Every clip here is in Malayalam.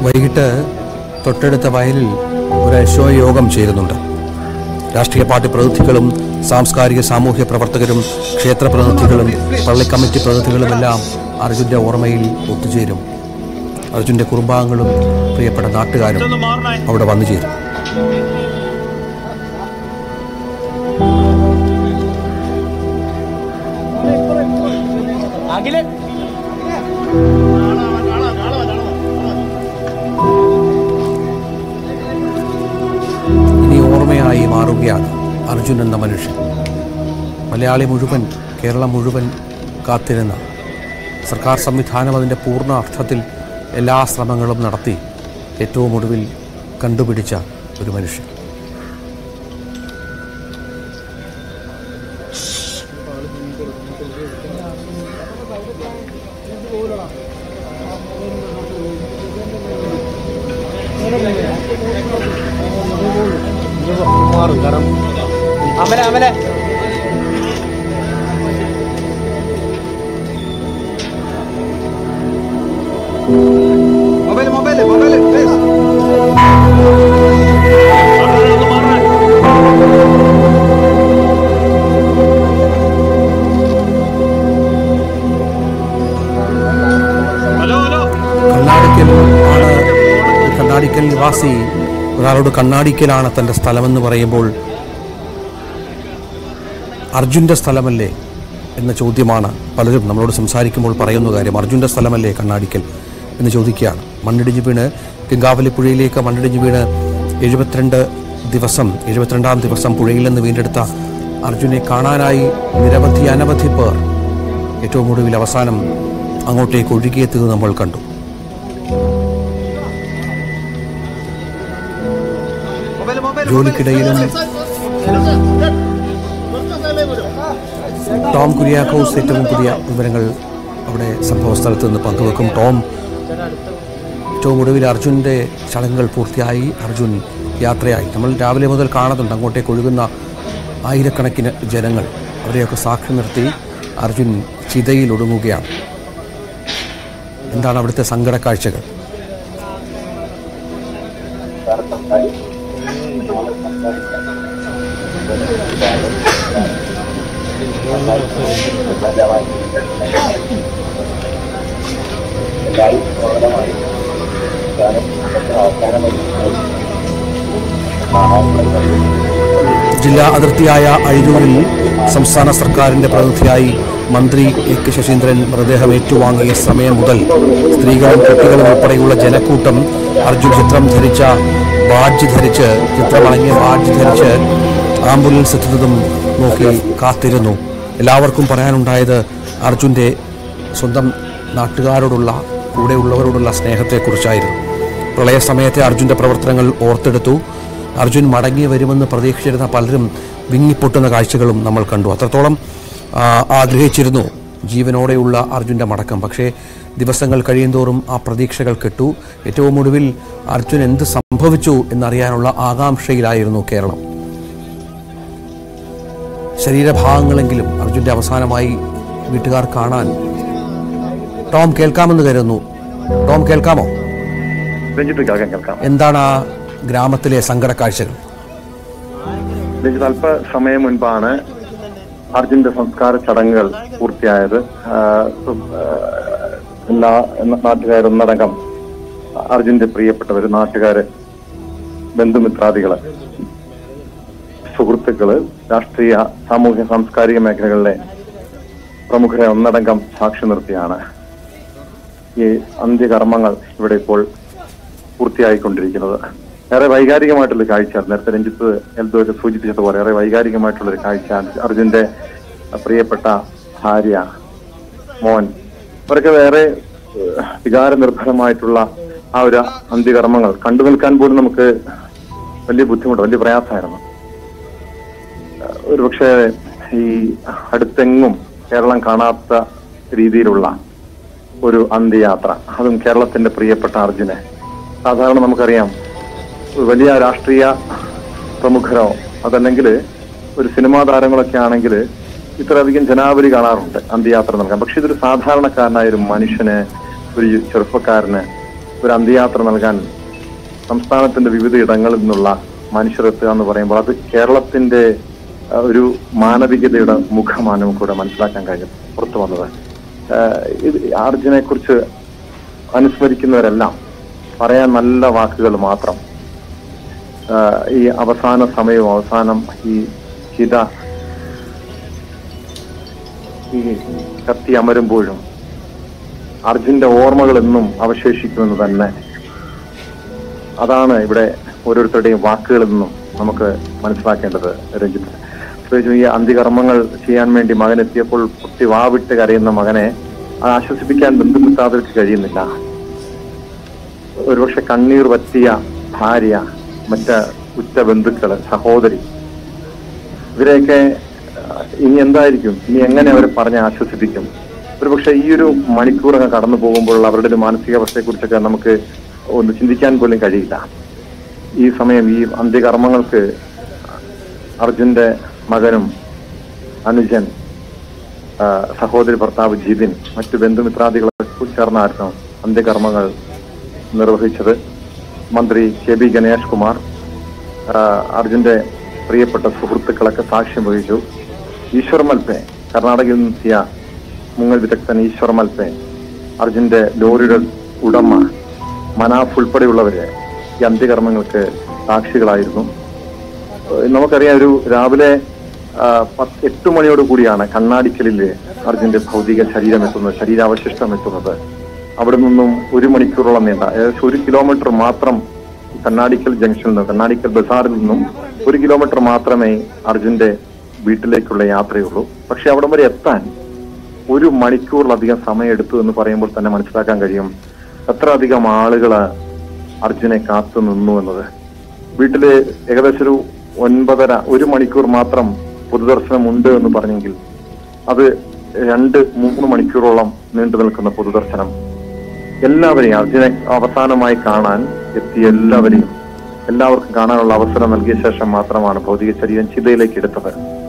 വൈകിട്ട് തൊട്ടടുത്ത വയലിൽ ഒരു അശ്വയോഗം ചേരുന്നുണ്ട്. രാഷ്ട്രീയ പാർട്ടി പ്രതിനിധികളും സാംസ്കാരിക സാമൂഹ്യ പ്രവർത്തകരും ക്ഷേത്ര പ്രതിനിധികളും പള്ളി കമ്മിറ്റി പ്രതിനിധികളുമെല്ലാം അർജുൻ്റെ ഓർമ്മയിൽ ഒത്തുചേരും. അർജുൻ്റെ കുടുംബാംഗങ്ങളും പ്രിയപ്പെട്ട നാട്ടുകാരും അവിടെ വന്നു ചേരും. ഇനി ഓർമ്മയായി മാറുകയാണ് അർജുൻ എന്ന മനുഷ്യൻ. മലയാളി മുഴുവൻ, കേരളം മുഴുവൻ കാത്തിരുന്ന സർക്കാർ സംവിധാനം അതിൻ്റെ പൂർണ്ണ അർത്ഥത്തിൽ എല്ലാ ശ്രമങ്ങളും നടത്തി ഏറ്റവും ഒടുവിൽ കണ്ടുപിടിച്ച ഒരു മനുഷ്യൻ. കണ്ണാടിക്കൽ നിവാസി ഒരാളോട് കണ്ണാടിക്കലാണ് തൻ്റെ സ്ഥലമെന്ന് പറയുമ്പോൾ അർജുൻ്റെ സ്ഥലമല്ലേ എന്ന ചോദ്യമാണ് പലരും നമ്മളോട് സംസാരിക്കുമ്പോൾ പറയുന്ന കാര്യം. അർജുൻ്റെ സ്ഥലമല്ലേ കണ്ണാടിക്കൽ എന്ന് ചോദിക്കുകയാണ്. മണ്ണിടിഞ്ഞ് വീണ് ഗംഗാവലിപ്പുഴയിലേക്ക് മണ്ണിടിഞ്ഞ് വീണ് 72ാം ദിവസം പുഴയിൽ നിന്ന് വീണ്ടെടുത്ത അർജുനെ കാണാനായി അനവധി പേർ ഏറ്റവും ഒടുവിൽ അവസാനം അങ്ങോട്ടേക്ക് ഒഴുകിയെത്തുന്നത് നമ്മൾ കണ്ടു. ജോലിക്കിടയിലും ടോം കുര്യാക്കോസ് ഏറ്റവും പുതിയ വിവരങ്ങൾ അവിടെ സംഭവ സ്ഥലത്ത് നിന്ന് പങ്കുവെക്കും. ടോം, ഏറ്റവും ഒടുവിൽ അർജുൻ്റെ ചടങ്ങുകൾ പൂർത്തിയായി, അർജുൻ യാത്രയായി. നമ്മൾ രാവിലെ മുതൽ കാണുന്നുണ്ട് അങ്ങോട്ടേക്ക് ഒഴുകുന്ന ആയിരക്കണക്കിന് ജനങ്ങൾ. അവരെയൊക്കെ സാക്ഷി നിർത്തി അർജുൻ ചിതയിൽ ഒടുങ്ങുകയാണ്. എന്താണ് അവിടുത്തെ സങ്കട കാഴ്ചകൾ? ജില്ലാ അതിർത്തിയായ അഴിയൂരിൽ സംസ്ഥാന സർക്കാരിൻ്റെ പ്രതിനിധിയായി മന്ത്രി എ കെ ശശീന്ദ്രൻ മൃതദേഹം ഏറ്റുവാങ്ങിയ സമയം മുതൽ സ്ത്രീകളും കുട്ടികളും ഉൾപ്പെടെയുള്ള ജനക്കൂട്ടം അർജുൻ ചിത്രമടങ്ങിയ ബാഡ്ജ് ധരിച്ച് ആംബുലൻസ് എത്തുന്നതും നോക്കി കാത്തിരുന്നു. എല്ലാവർക്കും പറയാനുണ്ടായത് അർജുൻ്റെ സ്വന്തം നാട്ടുകാരോടുള്ള, കൂടെയുള്ളവരോടുള്ള സ്നേഹത്തെക്കുറിച്ചായിരുന്നു. പ്രളയ സമയത്തെ അർജുൻ്റെ പ്രവർത്തനങ്ങൾ ഓർത്തെടുത്തു. അർജുൻ മടങ്ങി വരുമെന്ന് പ്രതീക്ഷിച്ചിരുന്ന പലരും വിങ്ങിപ്പൊട്ടുന്ന കാഴ്ചകളും നമ്മൾ കണ്ടു. അത്രത്തോളം ആഗ്രഹിച്ചിരുന്നു ജീവനോടെയുള്ള അർജുൻ്റെ മടക്കം. പക്ഷേ ദിവസങ്ങൾ കഴിയുന്തോറും ആ പ്രതീക്ഷകൾ കെട്ടു. ഏറ്റവും ഒടുവിൽ അർജുൻ എന്ത് സംഭവിച്ചു എന്നറിയാനുള്ള ആകാംക്ഷയിലായിരുന്നു കേരളം. ശരീരഭാഗങ്ങളെങ്കിലും അർജുൻ്റെ അവസാനമായി വീട്ടുകാർ കാണാൻ. ടോം കേൾക്കാമെന്ന് കരുതുന്നു. ടോം, കേൾക്കാമോ? എന്താണ് ആ ഗ്രാമത്തിലെ സങ്കട കാഴ്ചകൾ? അല്പസമയം മുൻപാണ് അർജുന്റെ സംസ്കാര ചടങ്ങുകൾ പൂർത്തിയായത്. എല്ലാ നാട്ടുകാരൊന്നടങ്കം അർജുന്റെ പ്രിയപ്പെട്ടവര്, നാട്ടുകാര്, ബന്ധുമിത്രാദികള്, സുഹൃത്തുക്കള്, രാഷ്ട്രീയ സാമൂഹ്യ സാംസ്കാരിക മേഖലകളിലെ പ്രമുഖരെ ഒന്നടങ്കം സാക്ഷി നിർത്തിയാണ് ഈ അന്ത്യകർമ്മങ്ങൾ ഇവിടെ ഇപ്പോൾ പൂർത്തിയായിക്കൊണ്ടിരിക്കുന്നത്. ഏറെ വൈകാരികമായിട്ടുള്ള കാഴ്ച. നേരത്തെ രഞ്ജിത്ത് എൽദോര് സൂചിപ്പിച്ചതുപോലെ ഏറെ വൈകാരികമായിട്ടുള്ളൊരു കാഴ്ച. അർജുന്റെ പ്രിയപ്പെട്ട ഭാര്യ, മോൻ, അവരൊക്കെ വേറെ വികാരനിർഭരമായിട്ടുള്ള ആ ഒരു അന്ത്യകർമ്മങ്ങൾ കണ്ടു നിൽക്കാൻ പോലും നമുക്ക് വലിയ ബുദ്ധിമുട്ട്, വലിയ പ്രയാസമായിരുന്നു. ഒരുപക്ഷെ ഈ അടുത്തെങ്ങും കേരളം കാണാത്ത രീതിയിലുള്ള ഒരു അന്ത്യയാത്ര, അതും കേരളത്തിന്റെ പ്രിയപ്പെട്ട അർജുനെ. സാധാരണ നമുക്കറിയാം വലിയ രാഷ്ട്രീയ പ്രമുഖരോ അതല്ലെങ്കിൽ ഒരു സിനിമാ താരങ്ങളൊക്കെ ആണെങ്കിൽ ഇത്രയധികം ജനാവലി കാണാറുണ്ട് അന്ത്യയാത്ര നൽകാൻ. പക്ഷെ ഇതൊരു സാധാരണക്കാരനായ ഒരു മനുഷ്യന്, ഒരു ചെറുപ്പക്കാരന് ഒരു അന്ത്യയാത്ര നൽകാൻ സംസ്ഥാനത്തിന്റെ വിവിധ ഇടങ്ങളിൽ നിന്നുള്ള മനുഷ്യരെത്തുക എന്ന് പറയുമ്പോൾ അത് കേരളത്തിന്റെ ഒരു മാനവികതയുടെ മുഖമാണ് നമുക്കിവിടെ മനസ്സിലാക്കാൻ കഴിഞ്ഞത് പുറത്തു വന്നത്. ഇത് അർജുനെ കുറിച്ച് അനുസ്മരിക്കുന്നവരെല്ലാം പറയാൻ നല്ല വാക്കുകൾ മാത്രം. ഈ അവസാന സമയവും അവസാനം ഈ കത്തി അമരുമ്പോഴും അർജുന്റെ ഓർമ്മകൾ എന്നും അവശേഷിക്കുമെന്ന് തന്നെ, അതാണ് ഇവിടെ ഓരോരുത്തരുടെയും വാക്കുകളിൽ നിന്നും നമുക്ക് മനസ്സിലാക്കേണ്ടത്. രഞ്ജിത്ത്, പ്രത്യേകിച്ചും ഈ അന്ത്യകർമ്മങ്ങൾ ചെയ്യാൻ വേണ്ടി മകൻ എത്തിയപ്പോൾ കുത്തി വാവിട്ട് കരയുന്ന മകനെ ആശ്വസിപ്പിക്കാൻ ബന്ധുമിത്താതർക്ക് കഴിയുന്നില്ല. ഒരുപക്ഷെ കണ്ണീർ വറ്റിയ ഭാര്യ, മറ്റ് ഉറ്റ ബന്ധുക്കള്, സഹോദരി, ഇവരെയൊക്കെ ഇനി എന്തായിരിക്കും, ഇനി എങ്ങനെ അവരെ പറഞ്ഞ് ആശ്വസിപ്പിക്കും? ഒരുപക്ഷെ ഈ ഒരു മണിക്കൂറങ്ങ് കടന്നു പോകുമ്പോൾ അവരുടെ ഒരു മാനസികാവസ്ഥയെ കുറിച്ചൊക്കെ നമുക്ക് ഒന്ന് ചിന്തിക്കാൻ പോലും കഴിയില്ല. ഈ സമയം ഈ അന്ത്യകർമ്മങ്ങൾക്ക് അർജുന്റെ മകനും അനുജൻ, സഹോദരി ഭർത്താവ് ജിതിൻ, മറ്റു ബന്ധുമിത്രാദികളെ ചേർന്നായിരുന്നു അന്ത്യകർമ്മങ്ങൾ നിർവഹിച്ചത്. മന്ത്രി കെ.ബി. ഗണേഷ് കുമാർ, അർജുന്റെ പ്രിയപ്പെട്ട സുഹൃത്തുക്കളൊക്കെ സാക്ഷ്യം വഹിച്ചു. ഈശ്വർ മൽപെ, കർണാടകയിൽ നിന്നെത്തിയ മുങ്ങൽ വിദഗ്ധൻ ഈശ്വർ മൽപെ, അർജുന്റെ ലോറിയുടെ ഉടമ, മനാഫ് ഉൾപ്പെടെയുള്ളവര് ഈ അന്ത്യകർമ്മങ്ങൾക്ക് സാക്ഷികളായിരുന്നു. നമുക്കറിയാം, ഒരു രാവിലെ 8 മണിയോട് കൂടിയാണ് കണ്ണാടിക്കലില് അർജുന്റെ ഭൗതിക ശരീരം എത്തുന്നത്, ശരീരാവശിഷ്ടം എത്തുന്നത്. അവിടെ നിന്നും 1 മണിക്കൂറോളം നീണ്ട, ഏകദേശം 1 കിലോമീറ്റർ മാത്രം കണ്ണാടിക്കൽ ജംഗ്ഷനിൽ നിന്ന്, കണ്ണാടിക്കൽ ബസാറിൽ നിന്നും 1 കിലോമീറ്റർ മാത്രമേ അർജുന്റെ വീട്ടിലേക്കുള്ള യാത്രയുള്ളൂ. പക്ഷെ അവിടം വരെ എത്താൻ 1 മണിക്കൂറിലധികം സമയം എടുത്തു എന്ന് പറയുമ്പോൾ തന്നെ മനസ്സിലാക്കാൻ കഴിയും എത്ര അധികം ആളുകള് അർജുനെ കാത്തു നിന്നു എന്നത്. വീട്ടില് ഏകദേശം ഒരു 9:30, 1 മണിക്കൂർ മാത്രം പൊതുദർശനം ഉണ്ട് എന്ന് പറഞ്ഞെങ്കിൽ അത് 2-3 മണിക്കൂറോളം നീണ്ടു നിൽക്കുന്ന പൊതുദർശനം. എല്ലാവരെയും, അർജുനെ അവസാനമായി കാണാൻ എത്തിയ എല്ലാവർക്കും കാണാനുള്ള അവസരം നൽകിയ ശേഷം മാത്രമാണ് ഭൗതിക ശരീരം ചിതയിലേക്ക് എടുത്തത്.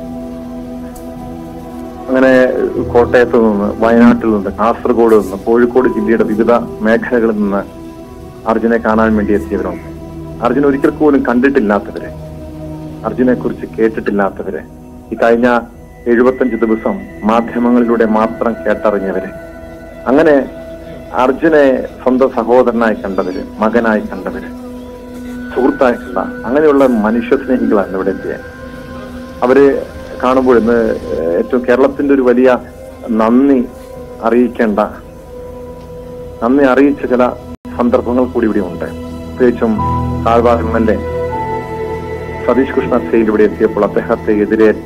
അങ്ങനെ കോട്ടയത്ത് നിന്ന്, വയനാട്ടിൽ നിന്ന്, കാസർഗോഡ് നിന്ന്, കോഴിക്കോട് ജില്ലയുടെ വിവിധ മേഖലകളിൽ നിന്ന് അർജുനെ കാണാൻ വേണ്ടി എത്തിയവരുണ്ട്. അർജുൻ ഒരിക്കൽ പോലും കണ്ടിട്ടില്ലാത്തവരെ, അർജുനെ കുറിച്ച് കേട്ടിട്ടില്ലാത്തവരെ, ഈ കഴിഞ്ഞ 75 ദിവസം മാധ്യമങ്ങളിലൂടെ മാത്രം കേട്ടറിഞ്ഞവര്, അങ്ങനെ അർജുനെ സ്വന്തം സഹോദരനായി കണ്ടവര്, മകനായി കണ്ടവര്, സുഹൃത്തായി കണ്ട അങ്ങനെയുള്ള മനുഷ്യസ്നേഹികളാണ് ഇവിടെ എത്തിയ. അവര് കാണുമ്പോൾ ഇന്ന് ഏറ്റവും കേരളത്തിന്റെ ഒരു വലിയ നന്ദി അറിയിച്ച ചില സന്ദർഭങ്ങൾ കൂടി ഇവിടെ ഉണ്ട്. പ്രത്യേകിച്ചും താഴ്വാരം എം.എൽ.എ. സതീഷ് കൃഷ്ണ സെയിൽ ഇവിടെ എത്തിയപ്പോൾ അദ്ദേഹത്തെ എതിരേറ്റ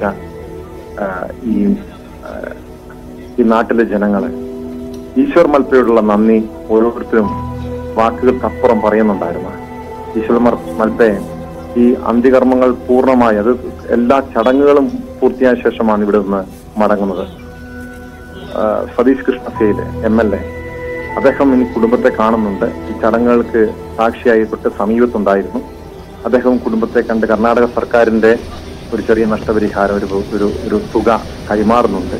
ഈ നാട്ടിലെ ജനങ്ങള് ഈശ്വർ മൽപ്പയോടുള്ള നന്ദി ഓരോരുത്തരും വാക്കുകൾക്കപ്പുറം പറയുന്നുണ്ടായിരുന്നു. ഈശ്വർ മൽപ്പെ ഈ അന്ത്യകർമ്മങ്ങൾ പൂർണ്ണമായി, അത് എല്ലാ ചടങ്ങുകളും പൂർത്തിയായ ശേഷമാണ് ഇവിടെ നിന്ന് മടങ്ങുന്നത്. സതീഷ് കൃഷ്ണ സെയിൽ എം.എൽ.എ. അദ്ദേഹം ഇനി കുടുംബത്തെ കാണുന്നുണ്ട്. ഈ ചടങ്ങുകൾക്ക് സാക്ഷിയായി തൊട്ട് സമീപത്തുണ്ടായിരുന്നു. അദ്ദേഹം കുടുംബത്തെ കണ്ട് കർണാടക സർക്കാരിന്റെ ഒരു ചെറിയ നഷ്ടപരിഹാരം, ഒരു തുക കൈമാറുന്നുണ്ട്.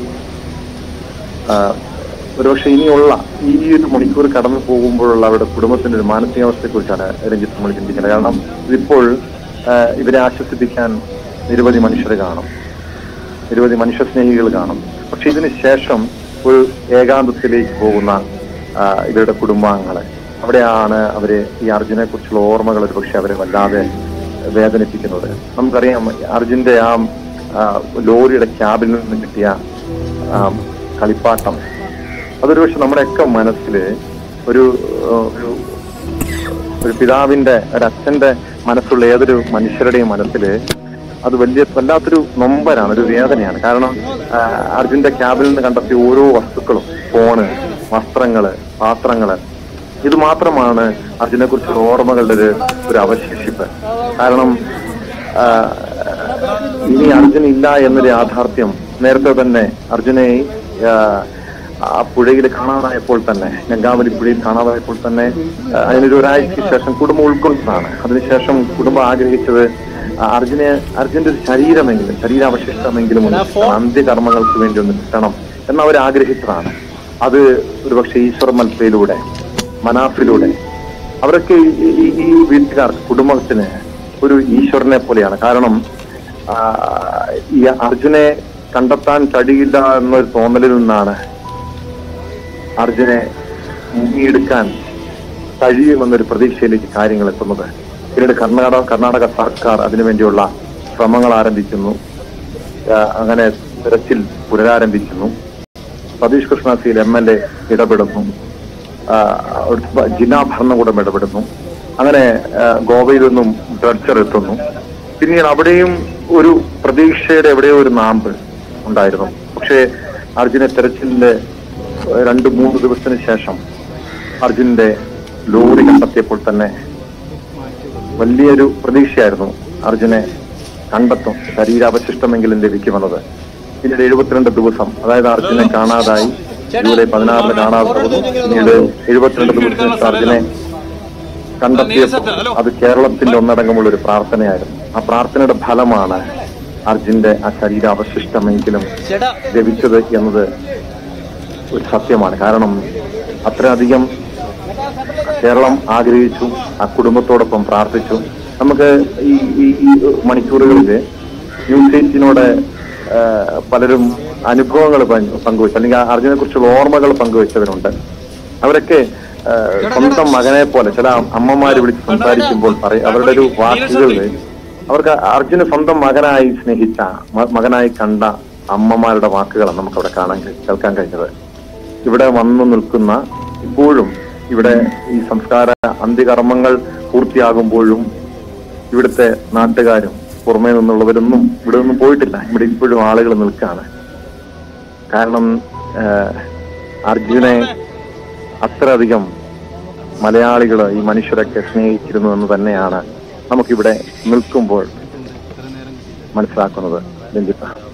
ഒരുപക്ഷെ ഇനിയുള്ള ഈ 1 മണിക്കൂർ കടന്നു പോകുമ്പോഴുള്ള അവരുടെ കുടുംബത്തിന്റെ ഒരു മാനസികാവസ്ഥയെ കുറിച്ചാണ് രഞ്ജിത്ത് നമ്മൾ ചിന്തിക്കുന്നത്. കാരണം ഇതിപ്പോൾ ഇവരെ ആശ്വസിപ്പിക്കാൻ നിരവധി മനുഷ്യർ കാണും, നിരവധി മനുഷ്യസ്നേഹികൾ കാണും. പക്ഷെ ഇതിന് ശേഷം ഒരു ഏകാന്തത്തിലേക്ക് പോകുന്ന ഇവരുടെ കുടുംബാംഗങ്ങള്, അവിടെയാണ് അവര് ഈ അർജുനെ കുറിച്ചുള്ള ഓർമ്മകൾ ഒരുപക്ഷെ അവരെ വല്ലാതെ വേദനിപ്പിക്കുന്നത്. നമുക്കറിയാം, അർജുന്റെ ആ ലോറിയുടെ ക്യാബിൽ നിന്ന് കിട്ടിയ കളിപ്പാട്ടം, അതൊരു പക്ഷെ നമ്മുടെയൊക്കെ മനസ്സില് ഒരു പിതാവിന്റെ, ഒരച്ഛന്റെ മനസ്സുള്ള ഏതൊരു മനുഷ്യരുടെയും മനസ്സില് അത് വല്ലാത്തൊരു നൊമ്പരാണ്, ഒരു വേദനയാണ്. കാരണം അർജുന്റെ ക്യാബിൽ നിന്ന് കണ്ടെത്തിയ ഓരോ വസ്തുക്കളും, ഫോണ്, വസ്ത്രങ്ങള്, പാത്രങ്ങള്, ഇത് മാത്രമാണ് അർജുനെ കുറിച്ചുള്ള ഓർമ്മകളുടെ ഒരു അവശേഷിപ്പ്. കാരണം ഇനി അർജുൻ ഇല്ല എന്നൊരു യാഥാർത്ഥ്യം നേരത്തെ തന്നെ അർജുനെ ആ പുഴയിൽ കാണാതായപ്പോൾ തന്നെ, ഗംഗാവലി പുഴയിൽ കാണാതായപ്പോൾ തന്നെ അതിനൊരു ഒരാഴ്ചയ്ക്ക് ശേഷം കുടുംബം ഉൾക്കൊണ്ടതാണ്. അതിനുശേഷം കുടുംബം ആഗ്രഹിച്ചത് അർജുന്റെ ഒരു ശരീരാവശിഷ്ടമെങ്കിലും അന്ത്യകർമ്മങ്ങൾക്ക് വേണ്ടി ഒന്ന് കിട്ടണം എന്നവർ ആഗ്രഹിച്ചതാണ്. അത് ഒരുപക്ഷെ ഈശ്വർ മൽപ്പയിലൂടെ, മനാഫിലൂടെ അവരൊക്കെ ഈ വീട്ടുകാർക്ക്, കുടുംബത്തിന് ഒരു ഈശ്വരനെ പോലെയാണ്. കാരണം ഈ അർജുനെ കണ്ടെത്താൻ കഴിയില്ല എന്നൊരു തോന്നലിൽ നിന്നാണ് അർജുനെ മുങ്ങിയെടുക്കാൻ കഴിയുമെന്നൊരു പ്രതീക്ഷയിലേക്ക് കാര്യങ്ങൾ എത്തുന്നത്. പിന്നീട് കർണാടക സർക്കാർ അതിനുവേണ്ടിയുള്ള ശ്രമങ്ങൾ ആരംഭിക്കുന്നു. അങ്ങനെ തിരച്ചിൽ പുനരാരംഭിക്കുന്നു. സതീഷ് കൃഷ്ണ സീൽ MLA ഇടപെടുന്നു. ജില്ലാ ഭരണകൂടം ഇടപെടുന്നു. അങ്ങനെ ഗോവയിൽ നിന്നും ഡ്രഡ്ജർ എത്തുന്നു. പിന്നീട് അവിടെയും ഒരു പ്രതീക്ഷയുടെ എവിടെയോ ഒരു നാമ്പ് ഉണ്ടായിരുന്നു. പക്ഷേ അർജുനെ തെരച്ചിലിന്റെ 2-3 ദിവസത്തിന് ശേഷം അർജുന്റെ ലോറി കണ്ടെത്തിയപ്പോൾ തന്നെ വലിയൊരു പ്രതീക്ഷയായിരുന്നു. അർജുനെ കണ്ടെത്തും, ശരീരാവശിഷ്ടമെങ്കിലും ലഭിക്കുമെന്നത്. പിന്നീട് 72 ദിവസം, അതായത് അർജുനെ കാണാതായി. ജൂലൈ 16 കാണാതെ പോകുന്നു. പിന്നീട് 72 ദിവസത്തിന് അർജുനെ കണ്ടെത്തിയപ്പോൾ അത് കേരളത്തിന്റെ ഒന്നടങ്കമുള്ള ഒരു പ്രാർത്ഥനയായിരുന്നു. ആ പ്രാർത്ഥനയുടെ ഫലമാണ് അർജുന്റെ ആ ശരീരാവശിഷ്ടമെങ്കിലും ലഭിച്ചത് എന്നത് ഒരു സത്യമാണ്. കാരണം അത്രയധികം കേരളം ആഗ്രഹിച്ചു, ആ കുടുംബത്തോടൊപ്പം പ്രാർത്ഥിച്ചു. നമുക്ക് ഈ മണിക്കൂറുകളിൽ ന്യൂസ് 18 പലരും അനുഭവങ്ങൾ പങ്കുവച്ചു, അല്ലെങ്കിൽ അർജുനെ കുറിച്ചുള്ള ഓർമ്മകൾ പങ്കുവച്ചവരുണ്ട്. അവരൊക്കെ സ്വന്തം മകനെ പോലെ ചില അമ്മമാര് വിളിച്ച് സംസാരിക്കുമ്പോൾ അവരുടെ ഒരു വാക്കുകളിൽ അവർക്ക് അർജുന് സ്വന്തം മകനായി സ്നേഹിച്ച, മകനായി കണ്ട അമ്മമാരുടെ വാക്കുകളാണ് നമുക്ക് അവിടെ കേൾക്കാൻ കഴിഞ്ഞത്. ഇവിടെ വന്നു നിൽക്കുന്ന, ഇപ്പോഴും ഇവിടെ ഈ സംസ്കാര അന്ത്യകർമ്മങ്ങൾ പൂർത്തിയാകുമ്പോഴും ഇവിടുത്തെ നാട്ടുകാരും പുറമേ നിന്നുള്ളവരൊന്നും ഇവിടെ ഒന്നും പോയിട്ടില്ല. ഇവിടെ ഇപ്പോഴും ആളുകൾ നിൽക്കുകയാണ്. കാരണം അർജുനെ അത്രയധികം മലയാളികൾ, ഈ മനുഷ്യരൊക്കെ സ്നേഹിച്ചിരുന്നു എന്ന് തന്നെയാണ് നമുക്കിവിടെ നിൽക്കുമ്പോൾ മനസ്സിലാക്കുന്നത്. രഞ്ജിത്ത്.